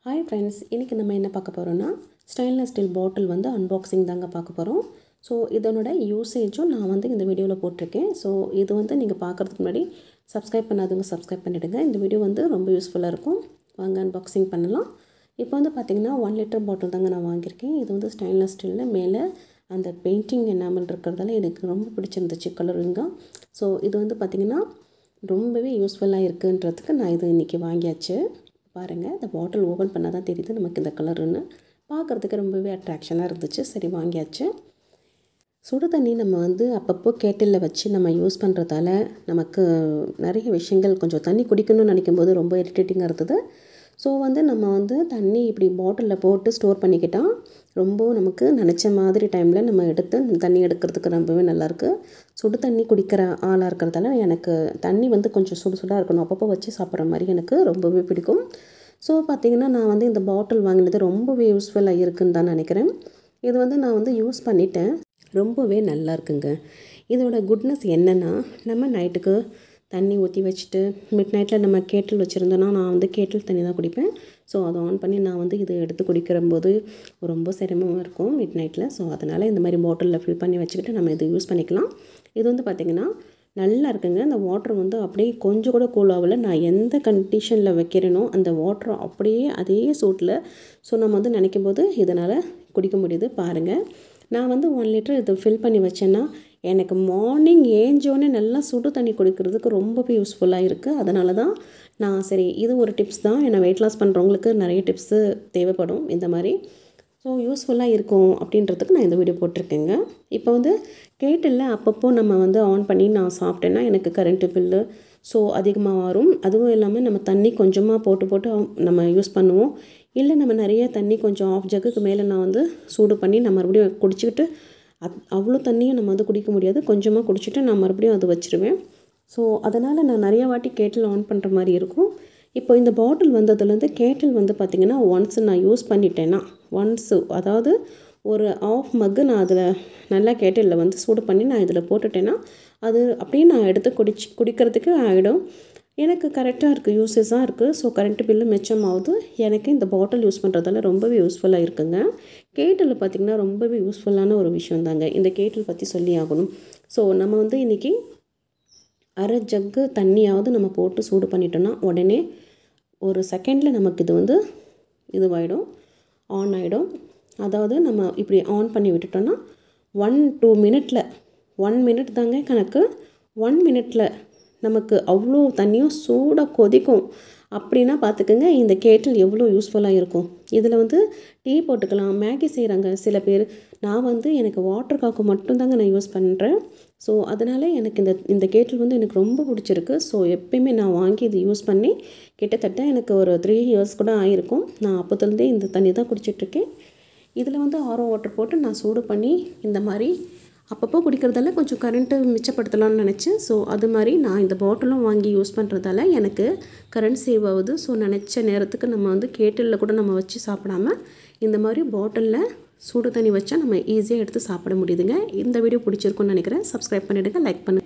Hi friends, இன்னைக்கு நம்ம என்ன பார்க்க போறோம்னா ஸ்டெயின்லெஸ் ஸ்டீல் பாட்டில் வந்து அன்பாக்சிங் தாங்க பார்க்க போறோம். ஸோ இதனோட யூசேஜும் நான் வந்து இந்த வீடியோவில் போட்டிருக்கேன். ஸோ இது வந்து நீங்கள் பார்க்குறதுக்கு முன்னாடி சப்ஸ்கிரைப் பண்ணாதவங்க சப்ஸ்கிரைப் பண்ணிவிடுங்க. இந்த வீடியோ வந்து ரொம்ப யூஸ்ஃபுல்லாக இருக்கும். வாங்க அன்பாக்சிங் பண்ணலாம். இப்போ வந்து பார்த்திங்கன்னா 1 லிட்டர் பாட்டில் தாங்க நான் வாங்கியிருக்கேன். இது வந்து ஸ்டெயின்லெஸ் ஸ்டீலில் மேலே அந்த பெயிண்டிங் எனாமல் இருக்கிறதால எனக்கு ரொம்ப பிடிச்சிருந்துச்சு கலருங்க. ஸோ இது வந்து பார்த்திங்கன்னா ரொம்பவே யூஸ்ஃபுல்லாக இருக்குன்றதுக்கு நான் இது இன்றைக்கி வாங்கியாச்சு. பாருங்கள், இந்த பாட்டில் ஓப்பன் பண்ணால் தான் தெரியுது நமக்கு இந்த கலருன்னு. பார்க்குறதுக்கு ரொம்பவே அட்ராக்ஷனாக இருந்துச்சு. சரி வாங்கியாச்சு. சுடு தண்ணி நம்ம வந்து அப்பப்போ கேட்டிலில் வச்சு நம்ம யூஸ் பண்ணுறதால நமக்கு நிறைய விஷயங்கள் கொஞ்சம் தண்ணி குடிக்கணும்னு நினைக்கும்போது ரொம்ப இரிட்டேட்டிங்காக இருந்தது. ஸோ வந்து நம்ம வந்து தண்ணி இப்படி பாட்டிலில் போட்டு ஸ்டோர் பண்ணிக்கிட்டால் ரொம்ப நமக்கு நினச்ச மாதிரி டைமில் நம்ம எடுத்து தண்ணி எடுக்கிறதுக்கு ரொம்பவே நல்லாயிருக்கு. சுடு தண்ணி குடிக்கிற ஆளாக இருக்கிறதால எனக்கு தண்ணி வந்து கொஞ்சம் சுடு சுடாக இருக்கணும், அப்பப்போ வச்சு சாப்பிட்ற மாதிரி எனக்கு ரொம்பவே பிடிக்கும். ஸோ பார்த்திங்கன்னா நான் வந்து இந்த பாட்டில் வாங்கினது ரொம்பவே யூஸ்ஃபுல்லாக இருக்குதுன்னு தான் நினைக்கிறேன். இது வந்து நான் வந்து யூஸ் பண்ணிட்டேன், ரொம்பவே நல்லா இருக்குங்க. இதோட குட்னஸ் என்னென்னா, நம்ம நைட்டுக்கு தண்ணி ஊற்றி வச்சுட்டு மிட் நைட்டில் நம்ம கேட்டில் வச்சுருந்தோன்னா, நான் வந்து கேட்டில் தண்ணி தான் குடிப்பேன். ஸோ அதை ஆன் பண்ணி நான் வந்து இது எடுத்து குடிக்கிறம்போது ரொம்ப சிரமமாக இருக்கும் மிட் நைட்டில். ஸோ அதனால் இந்த மாதிரி பாட்டிலில் ஃபில் பண்ணி வச்சுக்கிட்டு நம்ம இது யூஸ் பண்ணிக்கலாம். இது வந்து பார்த்திங்கன்னா நல்லா இருக்குங்க. இந்த வாட்டர் வந்து அப்படியே கொஞ்சம் கூட கூல் ஆகலை. நான் எந்த கண்டிஷனில் வைக்கிறேனோ அந்த வாட்டர் அப்படியே அதே சூட்டில் ஸோ நம்ம வந்து நினைக்கும் போது இதனால் குடிக்க முடியுது. பாருங்கள், நான் வந்து 1 லிட்டர் இது ஃபில் பண்ணி வச்சேன்னா எனக்கு மார்னிங் ஏஞ்சோடனே நல்லா சுடு தண்ணி குடிக்கிறதுக்கு ரொம்பவே யூஸ்ஃபுல்லாக இருக்குது. அதனால தான் நான் சரி இது ஒரு டிப்ஸ் தான். ஏன்னா வெயிட் லாஸ் பண்ணுறவங்களுக்கு நிறைய டிப்ஸு தேவைப்படும் இந்த மாதிரி. ஸோ யூஸ்ஃபுல்லாக இருக்கும் அப்படின்றதுக்கு நான் இந்த வீடியோ போட்டிருக்கேங்க. இப்போ வந்து கேட்டிலில் அப்பப்போ நம்ம வந்து ஆன் பண்ணி நான் சாப்பிட்டேன்னா எனக்கு கரண்ட்டு பில்லு ஸோ அதிகமாக வரும். அதுவும் இல்லாமல் நம்ம தண்ணி கொஞ்சமாக போட்டு நம்ம யூஸ் பண்ணுவோம். இல்லை நம்ம நிறைய தண்ணி கொஞ்சம் ஆஃப் ஜக்குக்கு மேலே நான் வந்து சூடு பண்ணி நான் மறுபடியும் குடிச்சிக்கிட்டு அவ்வளோ தண்ணியும் நம்ம வந்து குடிக்க முடியாது. கொஞ்சமாக குடிச்சிட்டு நான் மறுபடியும் அது வச்சுருவேன். ஸோ அதனால் நான் நிறைய வாட்டி கேட்டில் ஆன் பண்ணுற மாதிரி இருக்கும். இப்போ இந்த பாட்டில் வந்ததுலேருந்து கேட்டில் வந்து பார்த்திங்கன்னா ஒன்ஸ் நான் யூஸ் பண்ணிட்டேன்னா அதாவது ஒரு ஆஃப் மக்கு நான் அதில் நல்லா கேட்டிலில் வந்து சூடு பண்ணி நான் இதில் போட்டுட்டேன்னா அது அப்படியே நான் எடுத்து குடிக்கிறதுக்கு ஆகிடும். எனக்கு கரெக்டாக இருக்குது, யூஸஸாக இருக்குது. ஸோ கரண்ட்டு பில்லு மிச்சமாகுது. எனக்கு இந்த பாட்டில் யூஸ் பண்ணுறதால ரொம்பவே யூஸ்ஃபுல்லாக இருக்குங்க. கேட்டில் பார்த்திங்கன்னா ரொம்பவே யூஸ்ஃபுல்லான ஒரு விஷயம் தாங்க. இந்த கேட்டில் பற்றி சொல்லி ஆகணும். ஸோ நம்ம வந்து இன்றைக்கி அரை ஜக்கு தண்ணியாவது நம்ம போட்டு சூடு பண்ணிட்டோன்னா உடனே ஒரு செகண்டில் நமக்கு இது வந்து இதுவாகிடும், ஆன் ஆகிடும். அதாவது நம்ம இப்படி ஆன் பண்ணி விட்டுட்டோன்னா 1-2 மினிட்டில் 1 மினிட் தாங்க கணக்கு. 1 மினிட்டில் நமக்கு அவ்வளோ தண்ணியும் சூடாக கொதிக்கும். அப்படின்னா பார்த்துக்கோங்க இந்த கேட்டில் எவ்வளோ யூஸ்ஃபுல்லாக இருக்கும். இதில் வந்து டீ போட்டுக்கலாம், மேகி செய்கிறாங்க சில பேர். நான் வந்து எனக்கு வாட்டர் காக்கு மட்டும்தாங்க நான் யூஸ் பண்ணுறேன். ஸோ அதனால் எனக்கு இந்த கேட்டில் வந்து எனக்கு ரொம்ப பிடிச்சிருக்கு. ஸோ எப்பயுமே நான் வாங்கி இது யூஸ் பண்ணி கிட்டத்தட்ட எனக்கு ஒரு 3 இயர்ஸ் கூட ஆகிருக்கும். நான் அப்போத்துலேருந்தே இந்த தண்ணி தான் குடிச்சிட்ருக்கேன். இதில் வந்து ஆரோ வாட்டர் போட்டு நான் சூடு பண்ணி இந்த மாதிரி அப்பப்போ குடிக்கிறதால கொஞ்சம் கரண்ட்டு மிச்சப்படுத்தலாம்னு நினச்சேன். ஸோ அது மாதிரி நான் இந்த பாட்டிலும் வாங்கி யூஸ் பண்ணுறதால எனக்கு கரண்ட் சேவ் ஆகுது. ஸோ நினச்ச நேரத்துக்கு நம்ம வந்து கேட்டிலில் கூட நம்ம வச்சு சாப்பிடாமல் இந்த மாதிரி பாட்டிலில் சூடு தண்ணி வச்சா நம்ம ஈஸியாக எடுத்து சாப்பிட முடியுதுங்க. இந்த வீடியோ பிடிச்சிருக்குன்னு நினைக்கிறேன். சப்ஸ்கிரைப் பண்ணிவிடுங்க, லைக் பண்ணுங்கள்.